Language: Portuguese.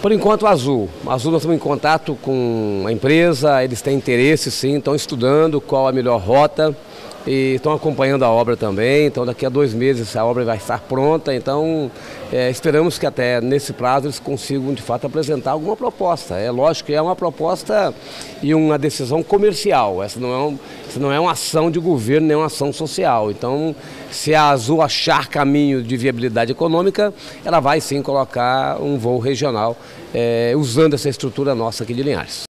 Por enquanto, a Azul nós estamos em contato com a empresa, eles têm interesse sim, estão estudando qual a melhor rota e estão acompanhando a obra também. Então daqui a 2 meses a obra vai estar pronta, então esperamos que até nesse prazo eles consigam de fato apresentar alguma proposta. É lógico que é uma proposta e uma decisão comercial, essa não é uma ação de governo, nem uma ação social. Então, se a Azul achar caminho de viabilidade econômica, ela vai sim colocar um voo regional usando essa estrutura nossa aqui de Linhares.